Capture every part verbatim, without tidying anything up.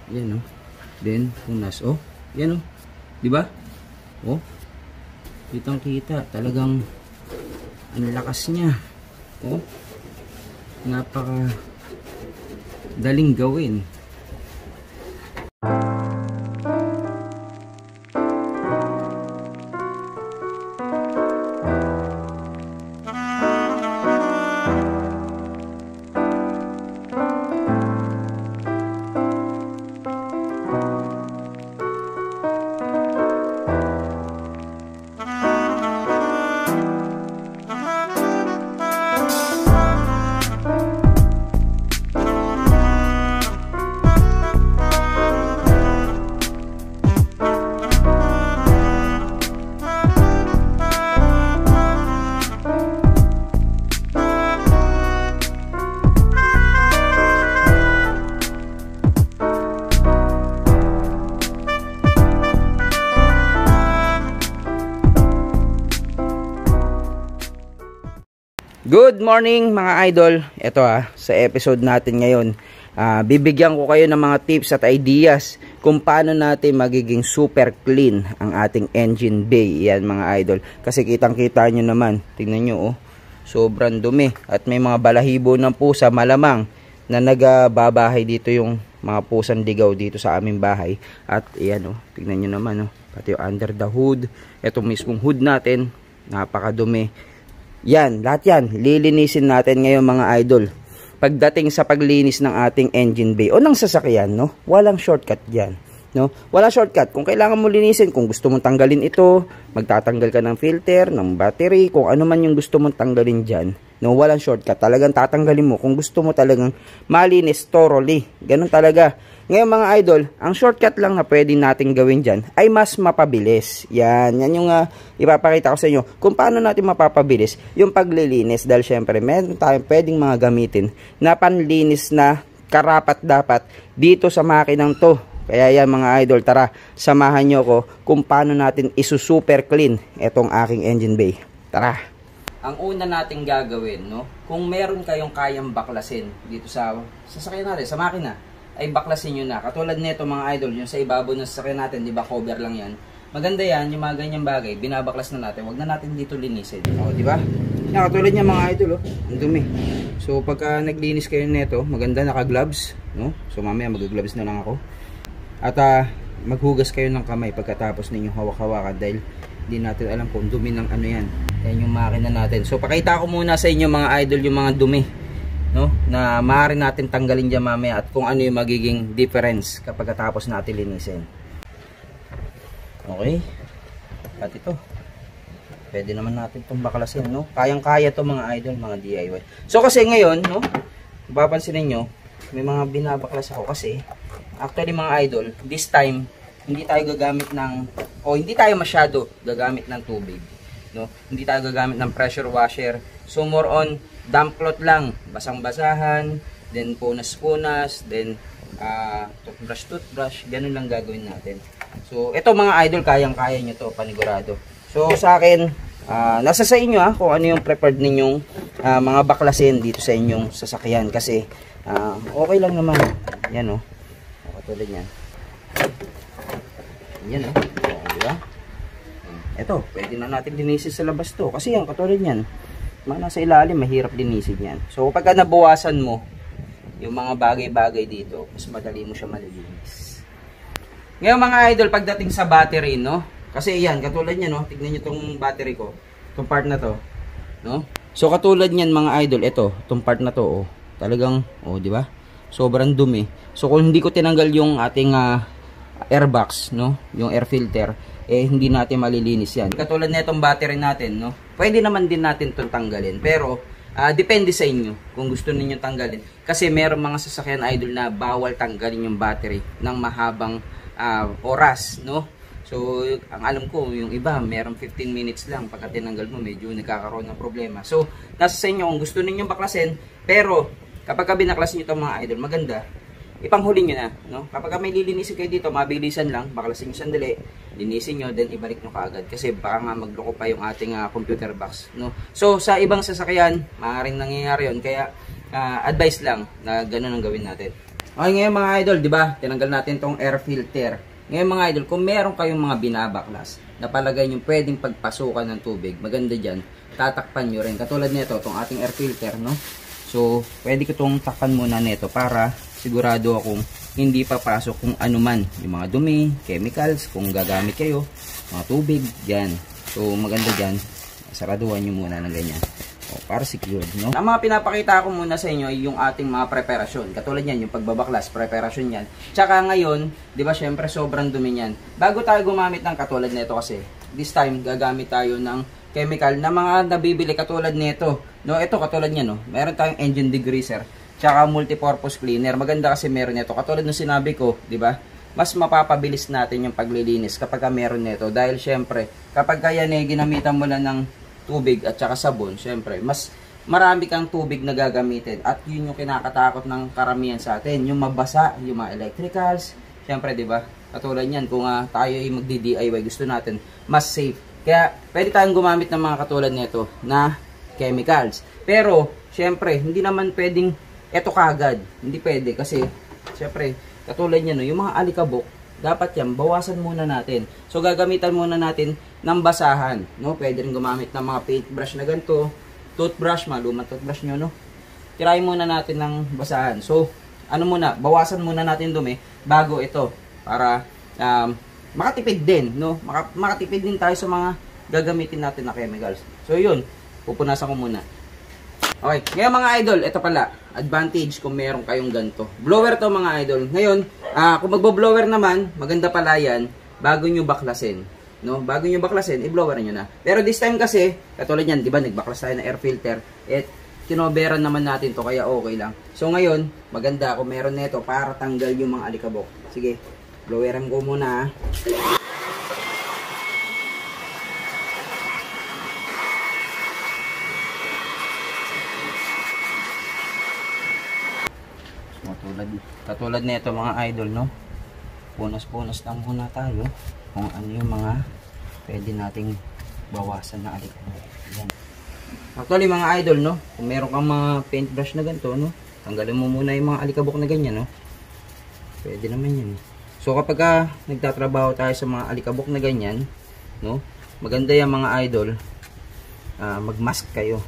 Yan, oh. Then, punas, oh. Yan, oh. Diba? Oh. Kitang-kita. Talagang, ang lakas niya. Oh. Napaka daling gawin. Good morning mga idol. Ito ah, sa episode natin ngayon, uh, bibigyan ko kayo ng mga tips at ideas kung paano natin magiging super clean ang ating engine bay. Yan mga idol. Kasi kitang kita nyo naman, tingnan nyo oh, sobrang dumi. At may mga balahibo ng pusa, malamang na nagbabahay dito yung mga pusang ligaw dito sa aming bahay. At yan oh, tingnan nyo naman oh, pati yung under the hood. Ito mismong hood natin, napakadumi. Yan, lahat yan, lilinisin natin ngayon mga idol. Pagdating sa paglinis ng ating engine bay o ng sasakyan, no? Walang shortcut diyan, no? Walang shortcut. Kung kailangan mo linisin, kung gusto mong tanggalin ito, magtatanggal ka ng filter, ng battery, kung ano man yung gusto mong tanggalin diyan. No, walang shortcut. Talagang tatanggalin mo kung gusto mo talagang malinis thoroughly. Ganun talaga. Ngayon mga idol, ang shortcut lang na pwede natin gawin dyan ay mas mapabilis. Yan, yan yung uh, ipapakita ko sa inyo. Kung paano natin mapapabilis yung paglilinis. Dahil syempre, meron tayong pwedeng mga gamitin na panlinis na karapat dapat dito sa makinang to. Kaya yan mga idol, tara, samahan nyo ko kung paano natin isusuper clean itong aking engine bay. Tara! Ang una nating gagawin, no, kung meron kayong kayang baklasin dito sa sasakyan natin, sa makina, ay baklasin nyo na. Katulad nito mga idol, yung sa ibabaw ng sasakyan natin, di ba cover lang yan. Maganda yan, yung mga ganyang bagay, binabaklas na natin. Huwag na natin dito linisin. O, di ba? Yan, katulad niya mga idol, oh, ang dumi. So, pagka naglinis kayo nito, maganda naka-gloves, no? So, mamaya mag-gloves na lang ako. At uh, maghugas kayo ng kamay pagkatapos ninyong hawak-hawakan dahil hindi natin alam kung dumi ng ano yan. Yan yung makina natin. So, pakita ko muna sa inyo mga idol yung mga dumi, no, na maaari natin tanggalin dyan mamaya at kung ano yung magiging difference kapag tapos natin linisin. Okay, at ito pwede naman natin itong baklasin, no, kayang kaya to mga idol, mga D I Y. So kasi ngayon, no, mapapansin niyo may mga binabaklas ako kasi actually mga idol, this time hindi tayo gagamit ng o hindi tayo masyado gagamit ng tubig, no, hindi tayo gagamit ng pressure washer. So more on damp cloth lang, basang-basahan, then punas-punas, then uh, toothbrush toothbrush, ganun lang gagawin natin. So ito mga idol, kayang-kaya nyo to, panigurado. So sa akin, uh, nasa sa inyo ah, kung ano yung preferred ninyong uh, mga baklasin dito sa inyong sasakyan. Kasi uh, okay lang naman. Yan o, oh. Katulad yan. Yan o, oh. Diba? Ito, pwede na natin linisin sa labas to. Kasi yan, katulad yan, nasa ilalim, mahirap linisin yan. So pagka nabawasan mo yung mga bagay-bagay dito, mas madali mo siya malilinis. Ngayon mga idol, pagdating sa battery, no, kasi yan, katulad niya, no, tignan nyo itong battery ko, itong part na to, no. So katulad niyan mga idol, ito, itong part na to, oh, talagang, oh, di ba, sobrang dumi. So kung hindi ko tinanggal yung ating uh, airbox, no, yung air filter, eh hindi natin malilinis yan. Katulad na itong battery natin, no, pwede naman din natin itong tanggalin, pero uh, depende sa inyo kung gusto niyo tanggalin. Kasi meron mga sasakyan idol na bawal tanggalin yung battery ng mahabang uh, oras, no. So ang alam ko, yung iba meron fifteen minutes lang, pagka tinanggal mo medyo nagkakaroon ng problema. So nasa sa inyo kung gusto niyo baklasin, pero kapag binaklas niyo itong mga idol, maganda ipanghuli nyo na, no? Kapag may lilinisin kayo dito, mabilisan lang, baklasin nyo sandali, linisin nyo, then ibalik nyo kaagad. Kasi baka nga magloko pa yung ating uh, computer box, no? So, sa ibang sasakyan, maaaring nangyayari yun. Kaya, uh, advice lang na ganun ang gawin natin. Okay, ngayon mga idol, di ba? Tinanggal natin tong air filter. Ngayon mga idol, kung meron kayong mga binabaklas na palagay nyo pwedeng pagpasukan ng tubig, maganda dyan, tatakpan nyo rin. Katulad nito, itong ating air filter, no? So, pwede ko itong takpan muna nito para sigurado akong hindi papasok kung ano man. Yung mga dumi, chemicals, kung gagamit kayo, mga tubig, yan. So, maganda dyan, saraduhan nyo muna ng ganyan. O, para secured, no? Ang mga pinapakita ko muna sa inyo ay yung ating mga preparasyon. Katulad yan, yung pagbabaklas, preparasyon yan. Tsaka ngayon, di ba, syempre sobrang dumi yan. Bago tayo gumamit ng katulad nito kasi, this time, gagamit tayo ng chemical na mga nabibili katulad nito. No, ito katulad niya, no. Meron tayong engine degreaser, tsaka multipurpose cleaner. Maganda kasi meron nito. Katulad ng sinabi ko, di ba? Mas mapapabilis natin yung paglilinis kapag meron nito. Dahil syempre, kapag kaya eh, ginamitan mo lang ng tubig at saka sabon, syempre, mas marami kang tubig na gagamitin. At yun yung kinakatakot ng karamihan sa atin. Yung mabasa, yung mga electricals. Syempre, di ba? Katulad yan, kung uh, tayo ay magdi-D I Y, gusto natin, mas safe. Kaya, pwede tayong gumamit ng mga katulad nito na chemicals. Pero, syempre, hindi naman pwedeng eto kagad. Hindi pwede kasi, syempre, katulad niya, no, yung mga alikabok, dapat yan, bawasan muna natin. So, gagamitan muna natin ng basahan. No? Pwede rin gumamit ng mga paintbrush na ganito. Toothbrush, malumang toothbrush nyo, no? Tirayin muna natin ng basahan. So, ano muna, bawasan muna natin dumi bago ito. Para, um, makatipid din, no? Maka makatipid din tayo sa mga gagamitin natin na chemicals. So, yun. Pupunasan ko muna. Okay. Ngayon mga idol, ito pala. Advantage kung meron kayong ganito. Blower to mga idol. Ngayon, uh, kung magbo-blower naman, maganda pala yan bago nyo baklasin. No? Bago nyo baklasin, i-blower nyo na. Pero this time kasi, katulad yan, di ba, nagbaklas tayo ng air filter. At kinoberan naman natin to, kaya okay lang. So ngayon, maganda kung meron nito para tanggal yung mga alikabok. Sige, bloweran ko muna. Katulad, katulad nito mga idol, no? Punas-punas lang muna tayo kung ano yung mga pwede nating bawasan na alikabok. Yan. Actually mga idol, no? Kung meron kang mga paintbrush na ganito, no? Tanggalin mo muna yung mga alikabok na ganyan, no? Pwede naman yan. So kapag ah, nagtatrabaho tayo sa mga alikabok na ganyan, no? Maganda yan mga idol. Ah, mag-mask kayo.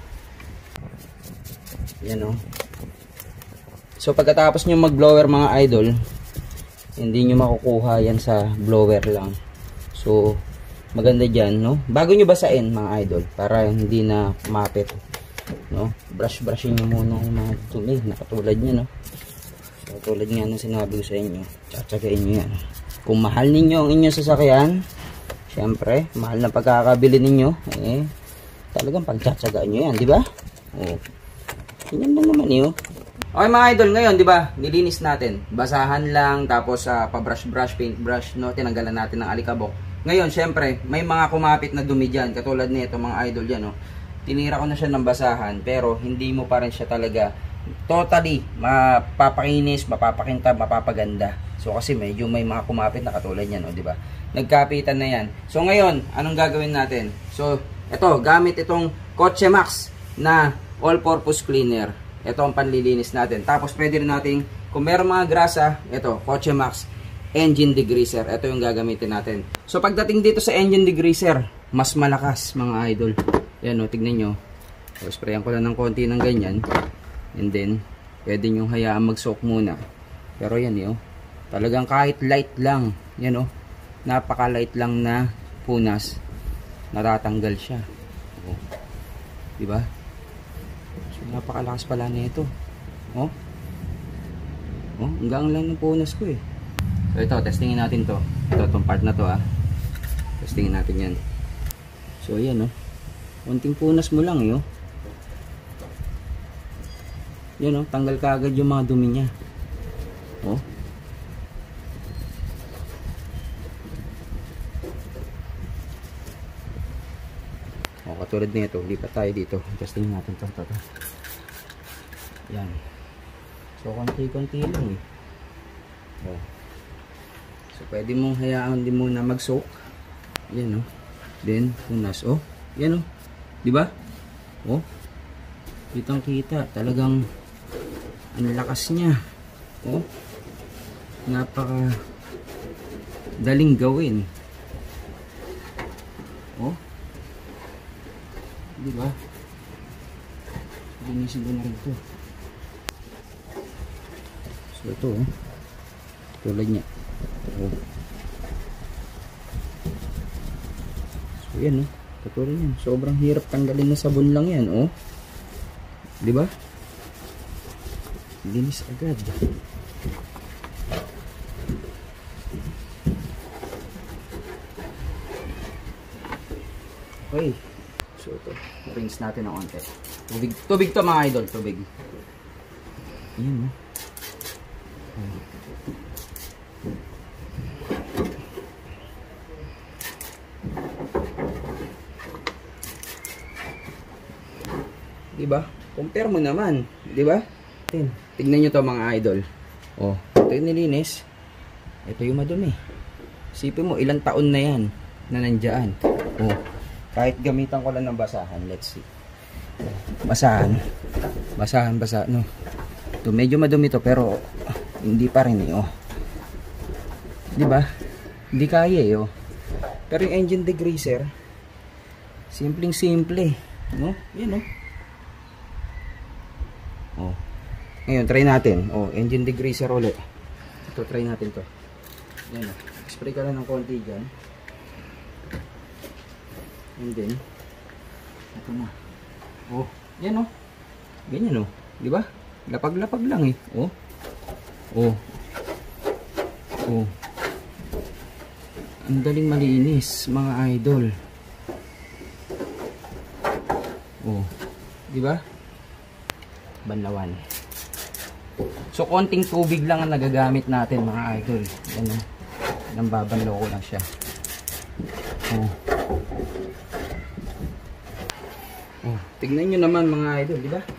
Yan, no? So pagkatapos nyo mag-blower mga idol, hindi nyo makukuha yan sa blower lang. So maganda dyan, no? Bago nyo basain mga idol, para hindi na mapit, no? Brush brushin nyo muna yung mga tumi na katulad nyo, no? So, katulad nga ng sinabi ko sa inyo, tsatsagain nyo yan. Kung mahal ninyo ang inyong sasakyan, syempre mahal na pagkakabili ninyo, eh talagang pagtsatsagaan nyo yan, di ba? Oh, ganyan lang naman yun. Okay mga idol, ngayon, di ba, nilinis natin. Basahan lang, tapos uh, pa-brush-brush, paint-brush, no? Tinanggalan natin ng alikabok. Ngayon, syempre, may mga kumapit na dumi dyan. Katulad nito, mga idol yan, no? Tinira ko na siya ng basahan, pero hindi mo pa rin siya talaga totally mapapakinis, mapapakintab, mapapaganda. So, kasi medyo may mga kumapit na katulad yan, no? Di ba? Nagkapitan na yan. So, ngayon, anong gagawin natin? So, ito, gamit itong Kotse Max na all-purpose cleaner. Ito ang panlilinis natin. Tapos pwede rin natin, kung meron mga grasa, ito, Kotse Max engine degreaser. Ito yung gagamitin natin. So pagdating dito sa engine degreaser, mas malakas mga idol. Yan o, tignan nyo. So, sprayan ko lang ng konti ng ganyan. And then, pwede nyo hayaan mag-soak muna. Pero yan yun. Talagang kahit light lang. Yan o. Napaka-light lang na punas. Natatanggal siya. O, diba? Napakalakas pala nito. Oh. Oh, hanggang lang ng punas ko eh. So ito, testingin natin to. Ito, itong part na to ah. Testingin natin yan. So ayan oh. Kunting punas mo lang eh oh. Yan oh, tanggal ka agad yung mga dumi niya. Oh. Oh, katulad nito, lipat tayo dito. Testingin natin to, to, to. Yan. So, konti-konti lang eh. Oh. So, pwede mong hayaan din muna mag-soak. Yan, oh. Then, punas. Oh, yan, oh. Diba? Oh. Kitang-kita. Talagang, ang lakas niya. Oh. napaka daling gawin. Oh. Di ba? Linisin ko na rin ito. So ito oh. Tulad niya. Oh. So yan oh. Katulad yan. Sobrang hirap tanggalin na sabon lang yan oh. Di ba? Linis agad. Okay. So ito, rinse natin ng onte. Tubig, tubig to mga idol, tubig. Ayan oh. Diba? Compare mo naman, diba? Tignan nyo to mga idol. Oh, ito yung nilinis. Ito yung madumi. Isipin mo, ilang taon na yan na nandyan. Oh, kahit gamitan ko lang ng basahan, let's see. Basahan. Basahan, basa, no. Ito, medyo madumi to, pero hindi pa rin eh, oh. Diba? Hindi kaya eh, oh. Pero yung engine degreaser, simpleng simple, no? Yan, oh. Oh. Ngayon, try natin. Oh, engine degreaser ulit. Ito, try natin to. Yan, oh. Spray ka lang ng konti dyan. And then, ito na. Oh, yan, oh. Ganyan, oh. Diba? Lapag-lapag lang, eh. Oh. Oh. Oh. Ang daling malinis, mga idol. Oh. Diba? Banlawan. So konting tubig lang ang nagagamit natin mga idol. Yan o. Nang babanlaw ko lang siya. Oh. Oh, tignan nyo naman mga idol, di ba?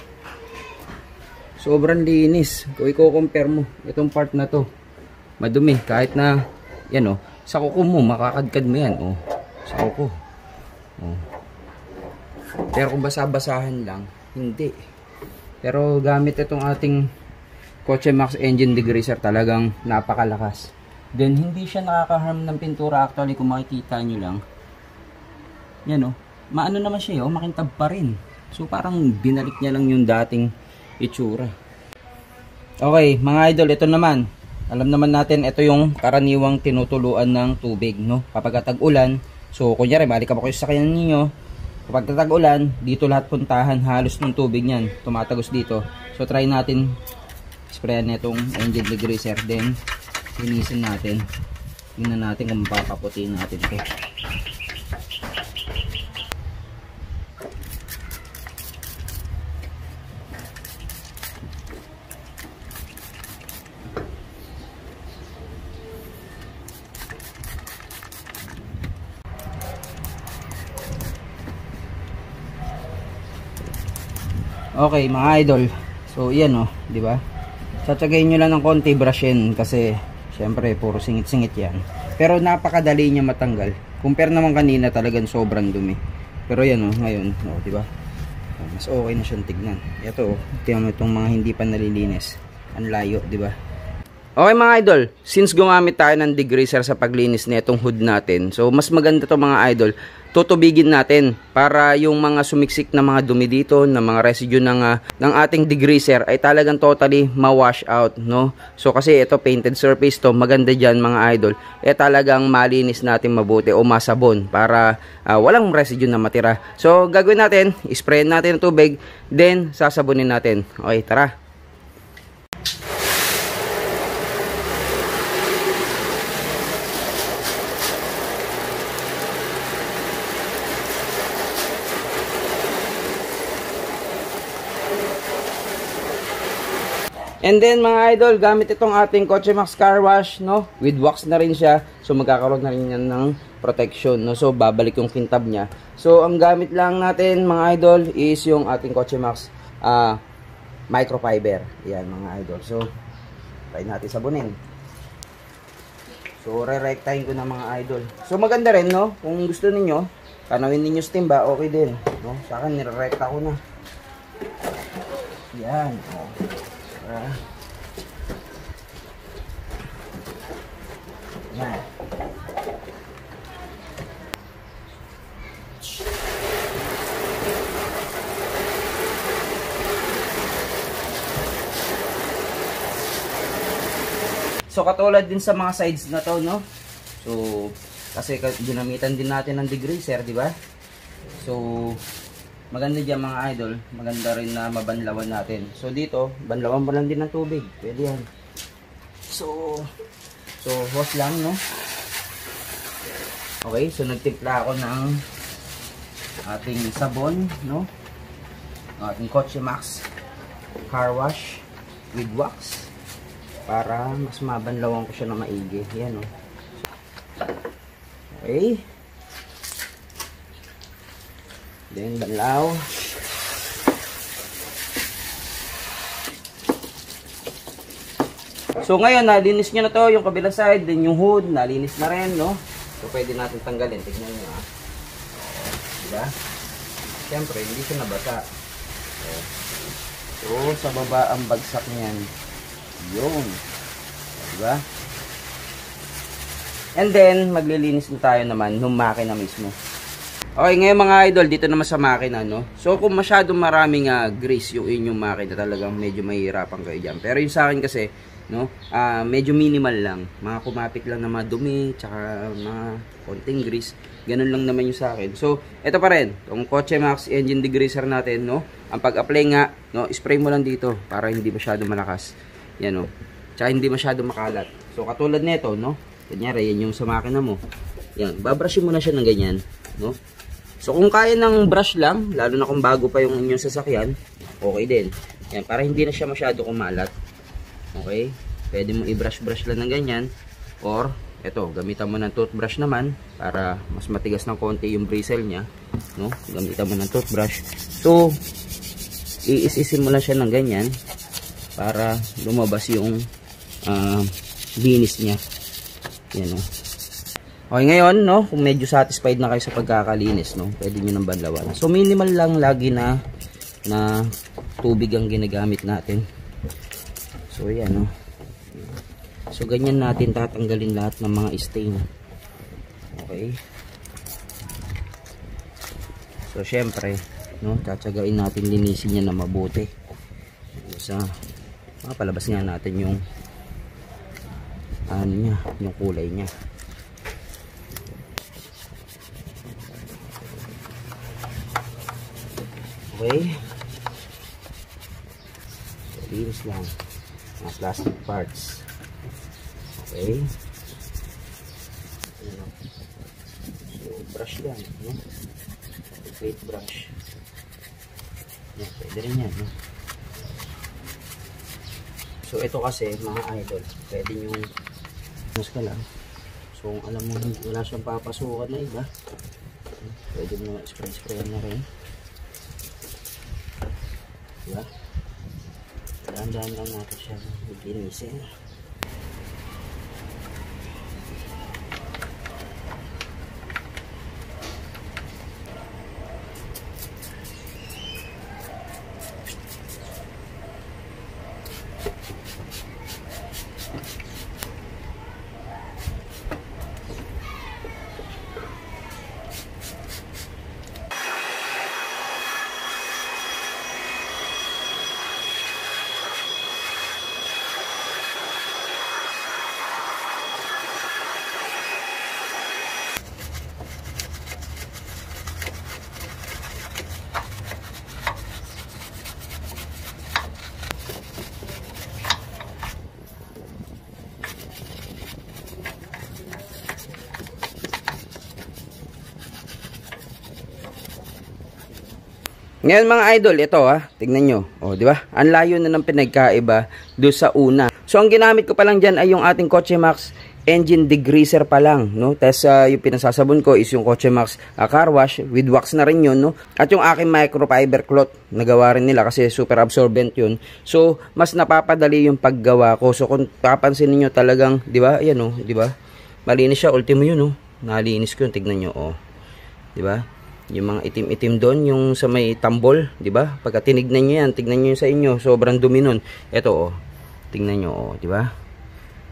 Sobrang linis. Kung i-compare mo itong part na to, madumi kahit na yan o, sa kuko mo makakadkad mo yan o. Sa kuko. Oh. Pero kung basa-basahan lang, hindi. Pero gamit itong ating Cochemax engine degreaser talagang napakalakas. Then hindi siya nakaka-harm ng pintura actually kung makikita nyo lang. Yan o. Maano naman siya o, makintab pa rin. So parang binalik niya lang yung dating itsura. Okay mga idol, ito naman. Alam naman natin ito yung karaniwang tinutuluan ng tubig, no? Kapag tag-ulan, so kunyari balik ka pa kayo sa sakyan ninyo. Kapag tag-ulan, dito lahat puntahan, halos ng tubig niyan, tumatagos dito. So try natin sprayan nitong engine degreaser, then linisin natin. Tingnan natin kung papaputiin natin ito. Okay mga idol, so yan o, di ba? Tsatsagayin nyo lang ng konti brushin kasi syempre puro singit-singit yan. Pero napakadali niya matanggal. Compare naman kanina talagang sobrang dumi. Pero yan o, ngayon, o, di ba? Mas okay na siyang tignan. Ito o, tingnan mo itong mga hindi pa nalilinis. Ang layo, di ba? Okay mga idol, since gumamit tayo ng degreaser sa paglinis na itong hood natin, so mas maganda to mga idol, tutubigin natin para yung mga sumiksik na mga dumi dito, na mga residue ng, uh, ng ating degreaser ay talagang totally ma-wash out, no? So kasi ito painted surface to, maganda dyan mga idol, eh talagang malinis natin mabuti o masabon para uh, walang residue na matira. So gagawin natin, isprayin natin ng tubig, then sasabunin natin. Okay, tara! And then mga idol, gamit itong ating Cochemax car wash, no? With wax na rin siya. So magkakaroon na rin yan ng protection, no? So babalik yung kintab niya. So ang gamit lang natin mga idol is yung ating Cochemax uh, microfiber. Yan mga idol. So try natin sabunin. So re-rectine ko na mga idol. So maganda rin, no? Kung gusto niyo, tanawin niyo sa timba, okay din, no? Sa akin nire-recta ko na. Yan, oh. Uh, Yan. So katulad din sa mga sides na to, no? So kasi ginamitan din natin ng degreaser, di ba? So maganda diyan mga idol, maganda rin na mabanlawan natin. So dito, banlawan mo lang din ng tubig. Pwede yan. So so hose lang, no? Okay, so nagtimpla ako ng ating sabon, no? Ating Kotse Max car wash with wax para mas mabanlawan ko siya na maigi. Yan, oh. Okay. Then banlaw. So ngayon nalinis niyo na to yung kabilang side, then yung hood nalinis na rin, no? So pwede natin tanggalin. Tignan niyo, ah. Diba? Siyempre hindi siya nabasa. Okay. So sa baba ang bagsak niyan. Yun. Diba? And then, maglilinis na tayo naman ng makina mismo. Okay, ngayon mga idol, dito naman sa makina, no? So, kung masyadong maraming uh, grease yung inyong makina, talagang medyo mahihirapan kayo dyan. Pero yung sa akin kasi, no? Uh, medyo minimal lang. Mga kumapit lang na mga dumi, tsaka mga konting grease. Ganun lang naman yung sa akin. So, ito pa rin. Itong Kotse Max engine degreaser natin, no? Ang pag-apply nga, no? Spray mo lang dito para hindi masyado malakas. Yan, o. Tsaka hindi masyado makalat. So, katulad nito, no? Kanyari, yan yung sa makina mo. Yan. Babrushin mo na siya ng ganyan, no? So, kung kaya ng brush lang, lalo na kung bago pa yung inyong sasakyan, okay din. Yan. Para hindi na siya masyado kumalat. Okay? Pwede mo i-brush-brush lang ng ganyan. Or, eto, gamitan mo ng toothbrush naman para mas matigas ng konti yung bristle niya, no? Gamitan mo ng toothbrush. So, iis-isin mo lang siya ng ganyan para lumabas yung uh, linis niya. Yan, no? Okay, ngayon, no, kung medyo satisfied na kayo sa pagkakalinis, no, pwede nyo nang banlawan. So, minimal lang lagi na na tubig ang ginagamit natin. So, yan, no. So, ganyan natin tatanggalin lahat ng mga stain. Okay. So, syempre, no, tatsagain natin linisin niya na mabuti. Sa mapalabas nga natin yung ano niya, yung kulay niya. Okay. So, linis lang mga plastic parts. Okay. So, brush lang, no? Fake brush. Yan, pwede rin yan, no? So, ito kasi, mga idol, pwede nyo mas ka lang. So, kung alam mo, wala siyang papasukan na iba, pwede mo spray-spray na rin. Diba? Dahan-dahan lang natin siya maglinisin. Ngayon mga idol, ito ah, tignan nyo. O, di ba? Ang layo na ng pinagkaiba do sa una. So, ang ginamit ko pa lang dyan ay yung ating Kotse Max engine degreaser pa lang, no? Tapos uh, yung pinasasabon ko is yung Kotse Max uh, car wash with wax na rin yun, no? At yung aking microfiber cloth, nagawa rin nila kasi super absorbent yun. So, mas napapadali yung paggawa ko. So, kung papansin niyo talagang, di ba? Ayan, oh, di ba? Malinis siya, ultimo yun, no? Nalinis ko yun, tignan nyo, oh. Di ba? Yung mga itim-itim doon, yung sa may tambol, di ba? Pagka tinignan nyo yan, tignan nyo sa inyo, sobrang dumi nun. Ito, oh. Tingnan nyo, oh, di ba?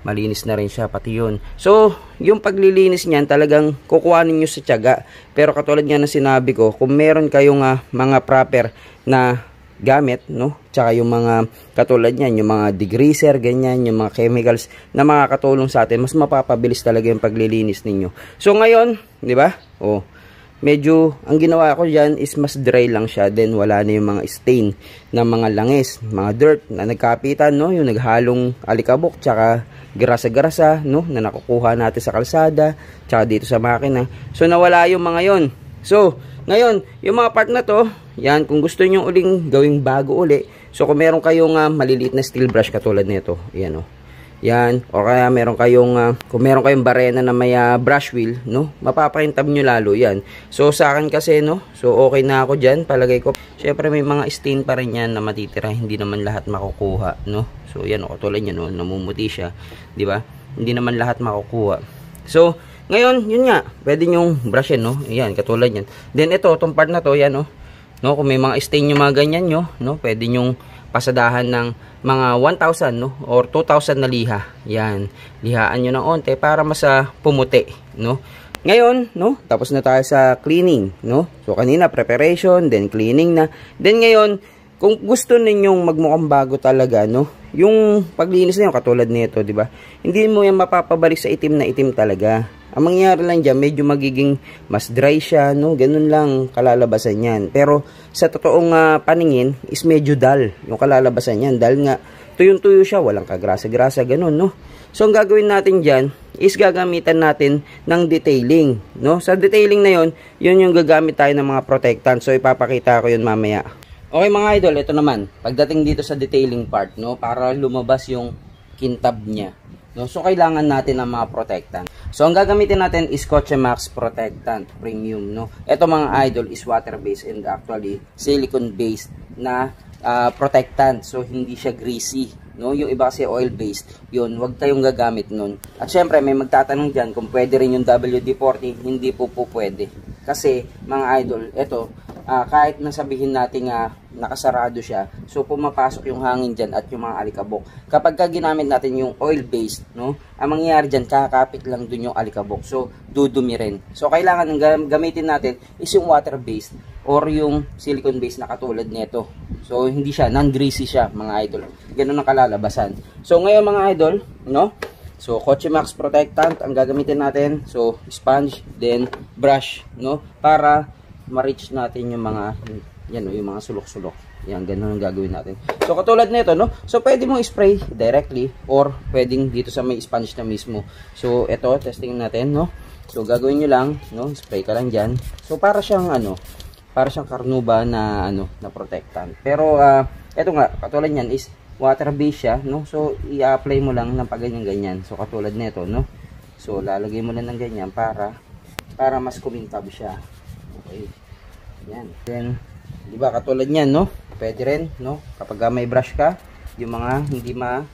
malinis na rin siya, pati yun. So, yung paglilinis niyan, talagang kukuhanin nyo sa tiyaga. Pero katulad nga na sinabi ko, kung meron kayong uh, mga proper na gamit, no? Tsaka yung mga katulad niyan, yung mga degreaser, ganyan, yung mga chemicals na makakatulong sa atin, mas mapapabilis talaga yung paglilinis ninyo. So, ngayon, di ba? Oh, medyo, ang ginawa ko dyan is mas dry lang siya. Then, wala na yung mga stain na mga langis, mga dirt na nagkapitan, no? Yung naghalong alikabok, tsaka grasa-grasa, no? Na nakukuha natin sa kalsada, tsaka dito sa makina. So, nawala yung mga yon. So, ngayon, yung mga part na to, yan, kung gusto nyo uling gawing bago uli, so kung meron kayong uh, maliliit na steel brush katulad nito, yan o. Yan, o kaya meron kayong, uh, kung meron kayong barena na may uh, brush wheel, no, mapapakintab nyo lalo yan. So sa akin kasi, no, so okay na ako dyan, palagay ko. Syempre may mga stain pa rin yan na matitira, hindi naman lahat makukuha, no. So yan o, katulad yan o, namumuti siya, di ba? Hindi naman lahat makukuha. So, ngayon, yun nga, pwede nyong brushin, no? Ayan, katulad yan. Then ito, itong part na to, yan, no? No, kung may mga stain nyo mga ganyan nyo, no, pwede nyong pasadahan ng mga one thousand, no, or two thousand na liha. Yan, lihaan nyo ng onte para mas uh, pumuti, no. Ngayon, no, tapos na tayo sa cleaning, no. So, kanina, preparation, then cleaning na. Then ngayon, kung gusto ninyong magmukhang bago talaga, no, yung paglinis na yun, katulad nito, di ba? Hindi mo yan mapapabalik sa itim na itim talaga. Ang mangyayari lang dyan, medyo magiging mas dry siya, no? Ganun lang kalalabasan yan. Pero sa totoong uh, paningin, is medyo dull yung kalalabasan yan. Dahil nga, tuyong-tuyo siya, walang kagrasa-grasa, ganun, no? So, ang gagawin natin dyan, is gagamitan natin ng detailing, no? Sa detailing na yon, yun yung gagamit tayo ng mga protectant. So, ipapakita ko yun mamaya. Okay mga idol, ito naman. Pagdating dito sa detailing part, no? Para lumabas yung kintab niya. No? So, kailangan natin ng mga protectant. So, ang gagamitin natin is Scotch Max Protectant Premium, no? Ito mga idol is water-based and actually silicone-based na uh, protectant. So, hindi siya greasy, no? Yung iba kasi oil-based. Yun, wag tayong gagamit nun. At syempre, may magtatanong dyan kung pwede rin yung W D forty. Hindi po po pwede. Kasi, mga idol, ito, uh, kahit nasabihin natin nga uh, nakasarado siya, so pumapasok yung hangin dyan at yung mga alikabok. Kapag ka ginamit natin yung oil-based, no, ang mangyayari dyan, kakapit lang dun yung alikabok. So, dudumi rin. So, kailangan ng gamitin natin is yung water-based or yung silicone-based na katulad nito. So, hindi siya, non-greasy siya, mga idol. Ganun ang kalalabasan. So, ngayon mga idol, no, so, Scotch Max Protectant ang gagamitin natin. So, sponge, then brush, no, para ma-reach natin yung mga yan o, yung mga sulok-sulok. Yan, ganun ang gagawin natin. So, katulad nito, no? So, pwede mong spray directly or pwedeng dito sa may sponge na mismo. So, ito, testing natin, no? So, gagawin nyo lang, no? Spray ka lang dyan. So, para siyang, ano, para siyang karnuba na, ano, na protectant. Pero, uh, ito nga, katulad nyan is water-based siya, no? So, i-apply mo lang ng paganyan-ganyan. So, katulad nito, no? So, lalagay mo lang ng ganyan para, para mas kumintab siya. Okay. Yan. Then, di ba katulad niyan, no? Pwede rin, no? Kapag may brush ka, yung mga hindi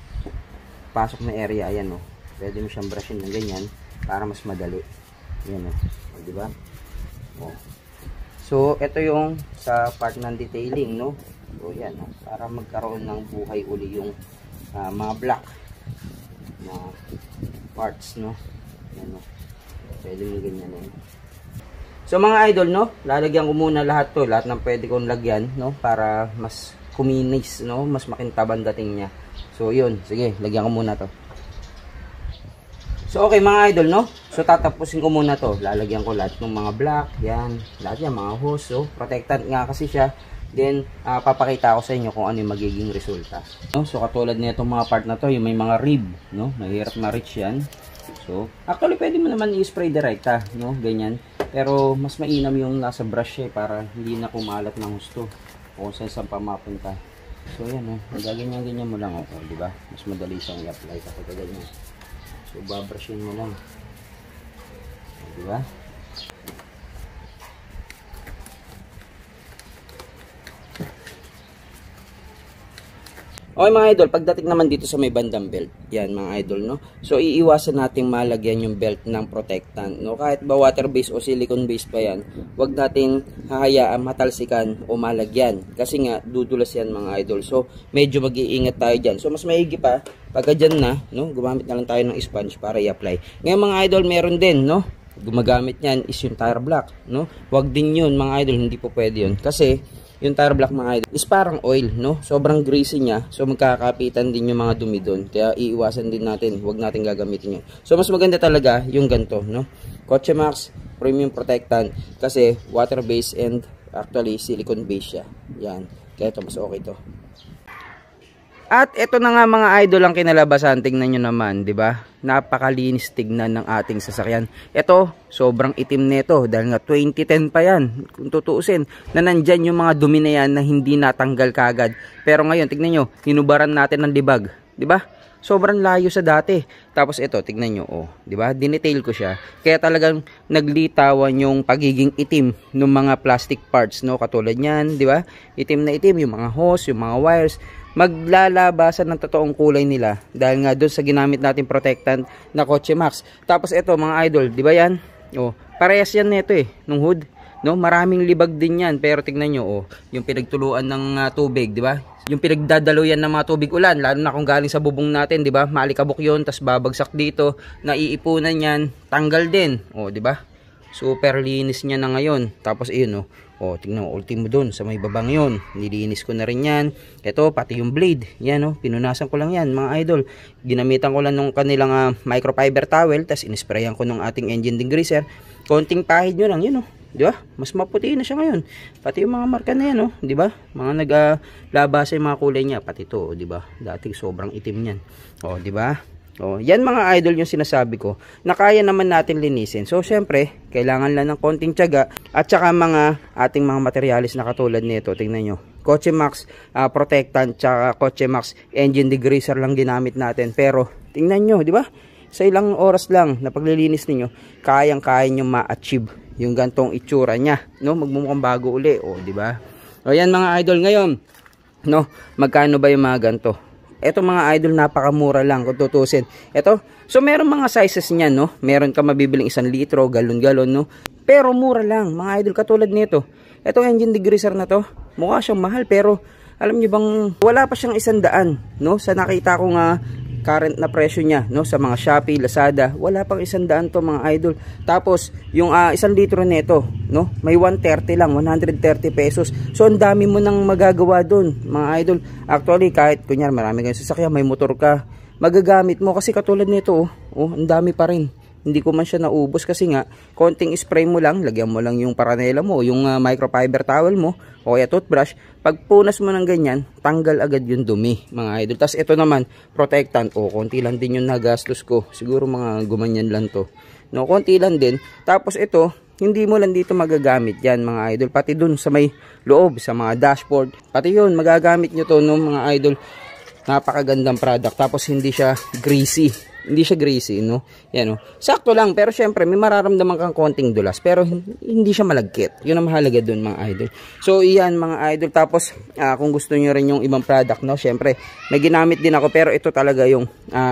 mapasok na area, ayan, no? Pwede mo siyang brushin ng ganyan para mas madali. Yan, no? Di ba? Oh. So, ito yung sa part ng detailing, no? So, yan, no? Para magkaroon ng buhay uli yung uh, mga black na parts, no? Yan, no? Pwede mo ganyan, eh. So mga idol, no, lalagyan ko muna lahat to, lahat ng pwede kong lagyan, no, para mas kuminis, no, mas makintab ang dating niya. So yun, sige, lagyan ko muna to. So okay mga idol, no, so tatapusin ko muna to, lalagyan ko lahat ng mga black, yan, lahat yan, mga hose, so protectant nga kasi siya. Then, uh, papakita ko sa inyo kung ano yung magiging resulta. No? So katulad nitong mga part na to, yung may mga rib, no, mahirap ma-reach yan. So, actually pwede mo naman i-spray direct, ha, no, ganyan. Pero mas mainam yung nasa brush eh, para hindi na kumalat ng husto o kung saan saan pa mapunta. So yan, oh, gaganyan-ganyan mo lang, oh, di ba? Mas madali siyang i-apply kapag ganyan. So babrushin mo lang, di ba? Okay mga idol, pagdating naman dito sa may bandang belt, yan mga idol, no? So iiwasan nating malagyan yung belt ng protectant, no? Kahit ba water based o silicone based pa yan, wag nating hahayaan matalsikan o malagyan kasi nga dudulas yan mga idol. So medyo mag-iingat tayo dyan. So mas maigi pa pagka dyan na, no? Gumamit na lang tayo ng sponge para i-apply. Ngayon mga idol, meron din, no? Gumagamit yan is yung tire block, no? Wag din yun mga idol, hindi po pwede yun kasi yung tire block mga idol is parang oil, no? Sobrang greasy niya. So magkakapitan din yung mga dumi doon. Kaya iiwasan din natin. Huwag natin gagamitin yun. So mas maganda talaga yung ganito, no? Kotse Max Premium Protectant kasi water based and actually silicone based siya. Yan. Kaya ito mas okay to. At ito na nga mga idol ang kinalabasan. Tingnan nyo naman, di ba? Napakalinis tignan ng ating sasakyan. Ito, sobrang itim nito dahil nga twenty ten pa yan. Kung tutuusin, na nandyan yung mga dumi na yan na hindi natanggal kagad. Pero ngayon, tignan nyo, hinubaran natin ng libag. Di ba? Sobrang layo sa dati. Tapos ito, tignan nyo, oh, di ba? Dinetail ko siya. Kaya talagang naglitawan yung pagiging itim ng mga plastic parts, no? Katulad niyan, di ba? Itim na itim yung mga hose, yung mga wires. Maglalabasan ng totoong kulay nila dahil nga doon sa ginamit natin protectant na Kotse Max. Tapos ito mga idol, di ba yan? Oh, parehas yan nito eh, nung hood, no? Maraming libag din yan, pero tignan nyo, oh, yung pinagtuluan ng uh, tubig, di ba? Yung pinagdadalo yan ng mga tubig ulan, lalo na kung galing sa bubong natin, di ba? Malikabok yun, tas babagsak dito, naiipunan yan, tanggal din. Oh, di ba? Super linis niya na ngayon. Tapos iyon, oh. Oh, tingnan mo, ultimo doon sa may babang yon. Nilinis ko na rin yan. Ito, pati yung blade. Yan, oh, pinunasan ko lang yan, mga idol. Ginamitan ko lang nung kanilang uh, microfiber towel, tapos inisprayan ko ng ating engine degreaser. Konting pahid nyo lang, yun, oh. Di ba? Mas maputi na siya ngayon. Pati yung mga marka na yan, oh. Di ba? Mga naglabasa uh, yung mga kulay niya. Pati to, oh, di ba? Dati sobrang itim niyan. Oh, di ba? Oh, yan mga idol yung sinasabi ko na kaya naman natin linisin. So syempre, kailangan lang ng konting tiyaga at saka mga ating mga materialis na katulad nito. Tingnan nyo. Kotse Max uh, Protectant tsaka Kotse Max Engine Degreaser lang ginamit natin. Pero tingnan nyo, di ba? Sa ilang oras lang na paglilinis niyo, kayang-kaya nyo ma-achieve yung gantong itsura niya, no? Magmumukhang bago uli, oh, di ba? O yan mga idol ngayon, no? Magkano ba yung mga ganto? Ito mga idol, napakamura lang kung tutusin. Ito, so meron mga sizes niyan, no? Meron ka mabibiling isang litro, galon-galon, no? Pero mura lang, mga idol, katulad nito. Itong engine degreaser na to, mukha siyang mahal, pero alam niyo bang wala pa siyang isang daan, no? Sa nakita ko nga current na presyo niya, no? Sa mga Shopee, Lazada, wala pang isang daan to mga idol. Tapos, yung uh, isang litro nito, no? May one thirty lang, one hundred thirty pesos. So, ang dami mo nang magagawa doon, mga idol. Actually, kahit kunyar marami kayong sasakyan, may motor ka, magagamit mo kasi katulad nito, oh, oh ang dami pa rin. Hindi ko man siya naubos kasi nga konting spray mo lang, lagyan mo lang yung paranela mo, yung uh, microfiber towel mo o kaya toothbrush. Pag punas mo ng ganyan, tanggal agad yung dumi, mga idol. Tapos ito naman, protectant. O, konti lang din yung nagastos ko. Siguro mga gumanyan lang to. No, konti lang din. Tapos ito, hindi mo lang dito magagamit yan, mga idol. Pati dun sa may loob, sa mga dashboard. Pati yun, magagamit nyo to, no, mga idol. Napakagandang product. Tapos hindi siya greasy. Hindi siya greasy, no? Yan, no? Sakto lang, pero syempre, may mararamdaman kang konting dulas. Pero hindi siya malagkit. Yun ang mahalaga dun, mga idol. So, iyan, mga idol. Tapos, uh, kung gusto nyo rin yung ibang product, no? Syempre, may ginamit din ako. Pero ito talaga yung, uh,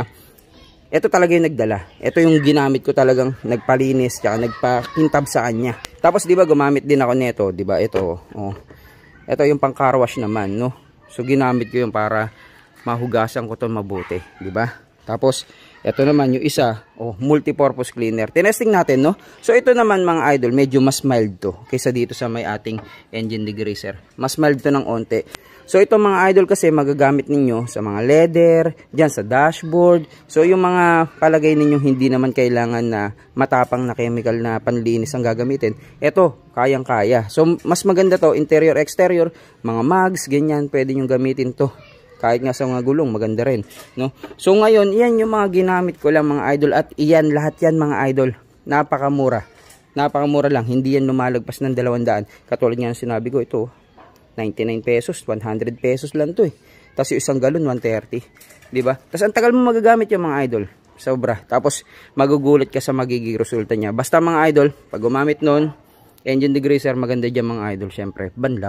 ito talaga yung nagdala. Ito yung ginamit ko talagang nagpalinis, tsaka nagpakintab sa kanya. Tapos, di ba, gumamit din ako nito, di ba? Ito, oh. Ito yung pang car wash naman, no? So, ginamit ko yung para mahugasan ko to mabuti, di ba? Tapos, ito naman yung isa, oh, multi-purpose cleaner. Tinesting natin, no? So, ito naman mga idol, medyo mas mild to kaysa dito sa may ating engine degreaser. Mas mild to ng onte. So, ito mga idol kasi magagamit ninyo sa mga leather, dyan sa dashboard. So, yung mga palagay ninyo hindi naman kailangan na matapang na chemical na panlinis ang gagamitin. Ito, kayang-kaya. So, mas maganda to, interior, exterior, mga mugs, ganyan, pwede nyo gamitin to. Kahit nga sa mga gulong, maganda rin, no? So ngayon, iyan yung mga ginamit ko lang mga idol. At iyan, lahat yan mga idol, napakamura. Napakamura lang, hindi yan lumalagpas ng dalawang daan. Katulad nga sinabi ko, ito, ninety-nine pesos, one hundred pesos lang to eh. Tapos yung isang galon, one thirty. Diba? Tapos ang tagal mo magagamit yung mga idol. Sobra. Tapos magugulat ka sa magiging resulta niya. Basta mga idol, pag gumamit nun, engine degreaser, maganda dyan mga idol, syempre, banlaw.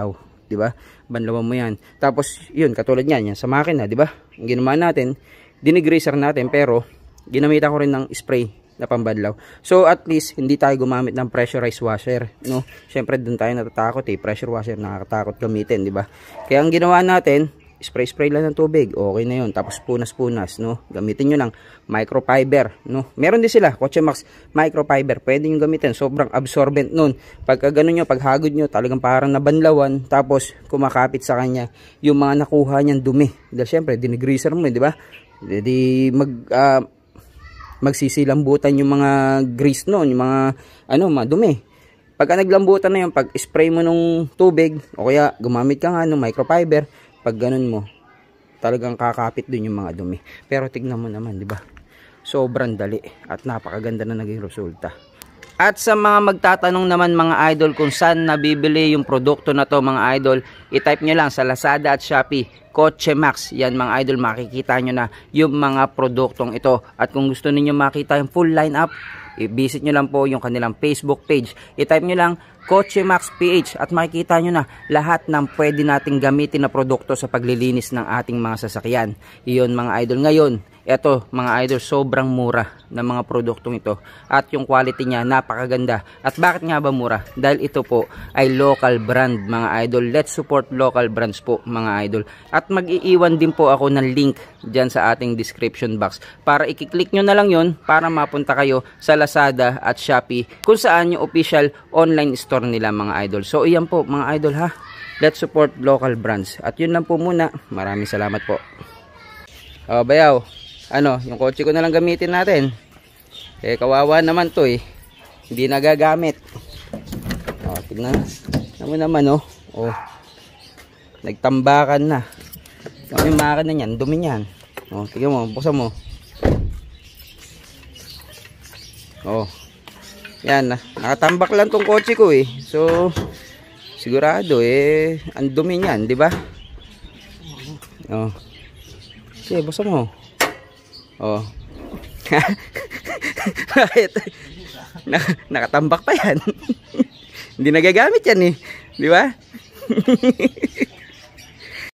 di ba? Banlawan mo yan. Tapos, yun, katulad yan, yan sa makina, di ba? Ang ginawa natin, dinigreaser natin, pero ginamitan ko rin ng spray na pambanlaw. So, at least, hindi tayo gumamit ng pressurized washer, no? Siyempre, dun tayo natatakot, eh. Pressure washer, nakakatakot gamitin, di ba? Kaya ang ginawa natin, spray-spray lang ng tubig, okay na yun. Tapos punas-punas, no? Gamitin nyo lang microfiber, no? Meron din sila, Kotse Max microfiber, pwede nyo gamitin, sobrang absorbent nun. Pagka ganun nyo, paghagod nyo, talagang parang nabanlawan, tapos kumakapit sa kanya yung mga nakuha niyang dumi. Dahil syempre, dinigreaser mo, di ba? Di mag, uh, magsisilambutan yung mga grease nun, yung mga, ano, mga dumi. Pagka naglambutan na yun, pag spray mo nung tubig, o kaya gumamit ka nga ng microfiber, pag ganun mo, talagang kakapit din yung mga dumi. Pero tignan mo naman, di ba? Sobrang dali at napakaganda na naging resulta. At sa mga magtatanong naman mga idol kung saan nabibili yung produkto na to mga idol, i-type nyo lang sa Lazada at Shopee, Kotse Max. Yan mga idol, makikita nyo na yung mga produktong ito. At kung gusto niyo makita yung full lineup, i-visit nyo lang po yung kanilang Facebook page. I-type nyo lang Kotse Max P H at makikita nyo na lahat ng pwede nating gamitin na produkto sa paglilinis ng ating mga sasakyan. Iyon mga idol. Ngayon, eto mga idol, sobrang mura ng mga produktong ito at yung quality niya napakaganda. At bakit nga ba mura? Dahil ito po ay local brand mga idol. Let's support local brands po mga idol. At mag-iiwan din po ako ng link dyan sa ating description box para i-click nyo na lang yon para mapunta kayo sa Lazada at Shopee kung saan yung official online store nila mga idol. So iyan po mga idol ha, let's support local brands. At yun lang po muna, maraming salamat po. O bayaw, ano, yung kotse ko na lang gamitin natin, eh kawawa naman to eh, hindi nagagamit. O tignan mo naman oh, oh nagtambakan na yung makina niyan, dumi niyan. O tignan mo, buksan mo. Oh, yan, nakatambak lang tong kotse ko eh. So, sigurado eh, ang dumi niyan, di ba? Oh. Sige, basta mo. Oh. na, nakatambak pa yan. Hindi nagagamit yan eh, di ba?